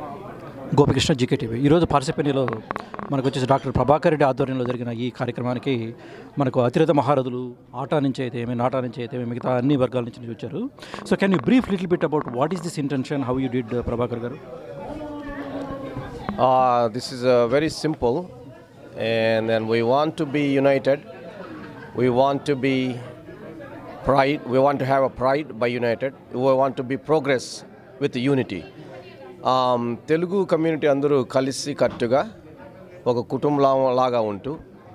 గోపికృష్ణ జీకేటీవీ ఈరోజు పార్సిపెనీలో మనకు వచ్చేసి డాక్టర్ ప్రభాకర్ రెడ్డి ఆధ్వర్యంలో జరిగిన ఈ కార్యక్రమానికి మనకు అతిరథ మహారథులు ఆటా నుంచి అయితే ఏమి నాటా నుంచి అయితే మిగతా అన్ని వర్గాల నుంచి వచ్చారు. So can you brief little bit about what is this intention, how you did Prabhakar garu? This is very simple, and then we want to be united. We want to be pride. We want to have a pride by united. We want to be progress with unity. Telugu community అందరూ కలిసి కట్టుగా ఒక కుటుంబం లాగా ఉంటూ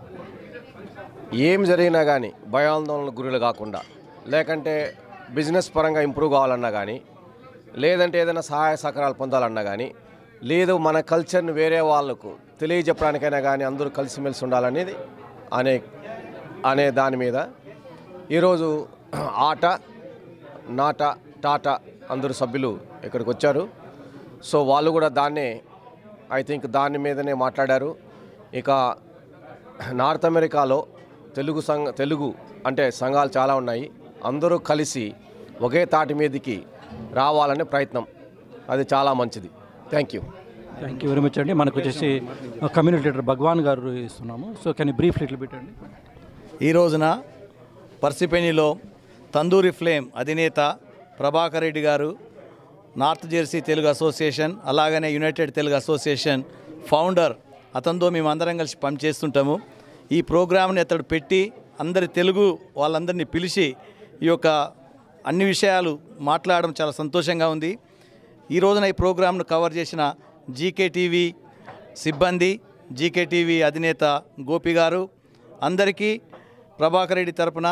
ఏం జరిగినా కానీ భయాందోళనకు గురిలు కాకుండా, లేకంటే బిజినెస్ పరంగా ఇంప్రూవ్ కావాలన్నా కానీ, లేదంటే ఏదైనా సహాయ సహకారాలు పొందాలన్నా కానీ, లేదు మన కల్చర్ని వేరే వాళ్ళకు తెలియజెప్పడానికైనా కానీ అందరూ కలిసిమెలిసి ఉండాలనేది అనే దాని మీద ఈరోజు ఆట నాట టాటా అందరూ సభ్యులు ఇక్కడికి వచ్చారు. సో వాళ్ళు కూడా ఐ థింక్ దాని మీదనే మాట్లాడారు. ఇక నార్త్ అమెరికాలో తెలుగు అంటే సంఘాలు చాలా ఉన్నాయి. అందరూ కలిసి ఒకే తాటి మీదకి రావాలనే ప్రయత్నం, అది చాలా మంచిది. థ్యాంక్ యూ వెరీ మచ్ అండి. మనకు వచ్చేసి కమ్యూనిటీ లీడర్ భగవాన్ గారు ఇస్తున్నాము. So can you brief little bit అండి? ఈ రోజున పర్సిపెనీలో తందూరి ఫ్లేమ్ అధినేత Prabhakar Reddy garu, North Jersey Telugu Association, అలాగనే యునైటెడ్ తెలుగు అసోసియేషన్ ఫౌండర్, అతనితో మేము అందరం కలిసి పనిచేస్తుంటాము. ఈ ప్రోగ్రామ్ని అతడు పెట్టి అందరి తెలుగు వాళ్ళందరినీ పిలిచి ఈ యొక్క అన్ని విషయాలు మాట్లాడడం చాలా సంతోషంగా ఉంది. ఈ రోజున ఈ ప్రోగ్రామ్ను కవర్ చేసిన జీకేటీవీ సిబ్బంది, జీకేటీవీ అధినేత గోపి గారు అందరికీ ప్రభాకర్ రెడ్డి తరపున,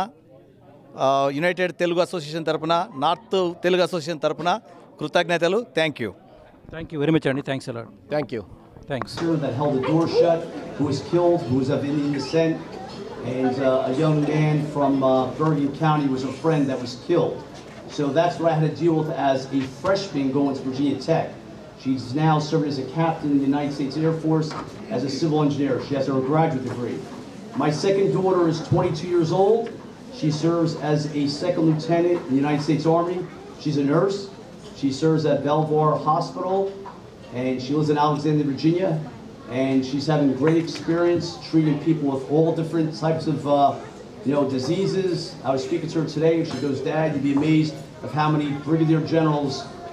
యునైటెడ్ తెలుగు అసోసియేషన్ తరపున, నార్త్ తెలుగు అసోసియేషన్ తరపున కృతజ్ఞతలు. థ్యాంక్ యూ వెరీ మచ్ అండి. Thanks a lot. Thanks. That held the door shut, who was killed, who was of Indian descent, and a young man from Bergen County was a friend that was killed. So that's what I had to deal with as a freshman going to Virginia Tech. She's now serving as a captain in the United States Air Force as a civil engineer. She has her graduate degree. My second daughter is 22 years old. She serves as a second lieutenant in the United States Army. She's a nurse. She serves at Belvoir Hospital, and she lives in Alexandria, Virginia. And she's having great experience treating people with all different types of diseases. I was speaking to her today, and she goes, "Dad, you'd be amazed of how many brigadier generals'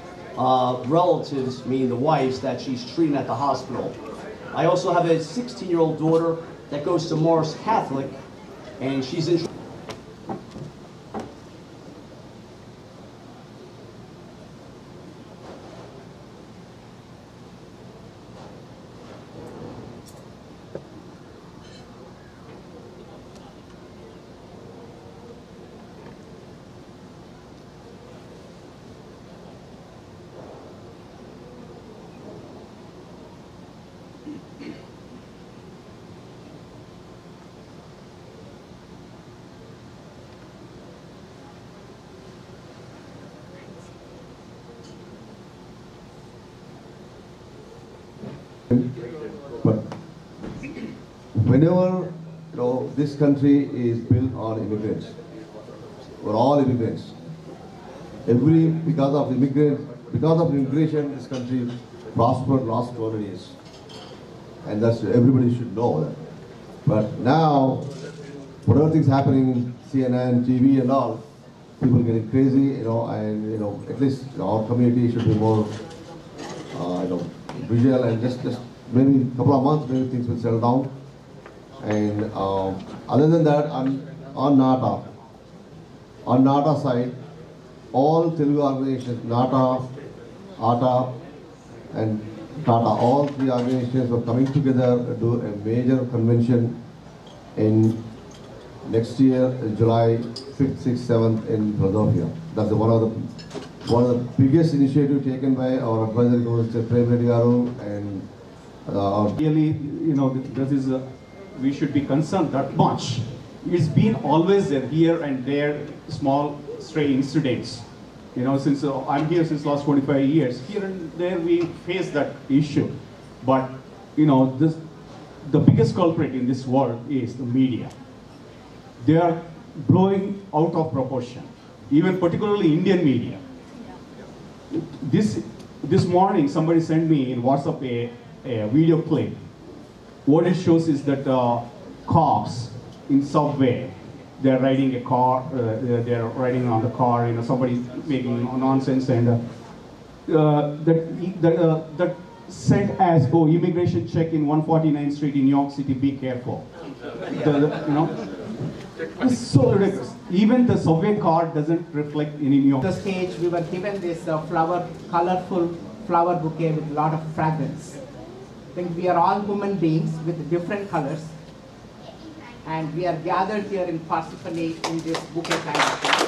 relatives, meaning the wives, that she's treating at the hospital." I also have a 16-year-old daughter that goes to Morris Catholic, and she's in But whenever this country is built on immigrants, we're all immigrants. Because of immigration, this country prospered last 200 years, and that's everybody should know that. But now, whatever things happening in CNN, TV, and all, people getting crazy, and at least our community should be more, visual, and just maybe a couple of months, maybe things will settle down. And other than that, on NATA side, all Telugu organizations, NATA, ATA, and Tata, all three organizations are coming together to do a major convention in next year, July 5th, 6th, 7th in Philadelphia. That's one of the biggest initiative taken by our advisory council, Prem Reddy Garu, and really, we should be concerned that much. It's been always there, here and there, small stray incidents. Since I'm here since last 25 years, here and there we face that issue. But the biggest culprit in this world is the media. They are blowing out of proportion, even particularly Indian media. This This morning, somebody sent me in WhatsApp a video clip. What it shows is that cops in subway, they're riding a car, they're riding on the car, somebody making nonsense, and that sent as, oh, immigration check in 149th Street in New York City, be careful. It's so ridiculous. Even the subway car doesn't reflect in New York. The stage, we were given this colorful flower bouquet with a lot of fragrance. I think we are all human beings with different colors, and we are gathered here in Parsippany in this bouquet kind of thing.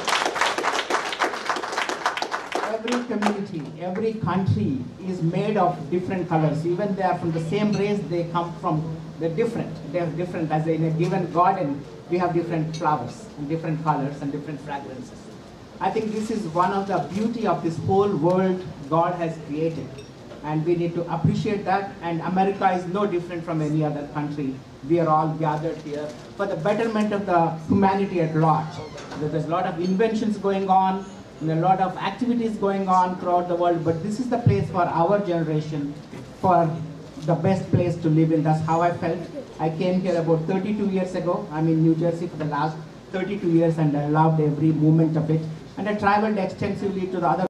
Every community, every country is made of different colors. Even they are from the same race, they come from, they're different. They're different. As in a given garden, we have different flowers and different colors and different fragrances. I think this is one of the beauty of this whole world God has created. And we need to appreciate that. And America is no different from any other country. We are all gathered here for the betterment of the humanity at large. There's a lot of inventions going on, and a lot of activities going on throughout the world, but this is the place for our generation, for the best place to live in. That's how I felt. I came here about 32 years ago. I'm in New Jersey for the last 32 years, and I loved every moment of it. And I traveled extensively to the other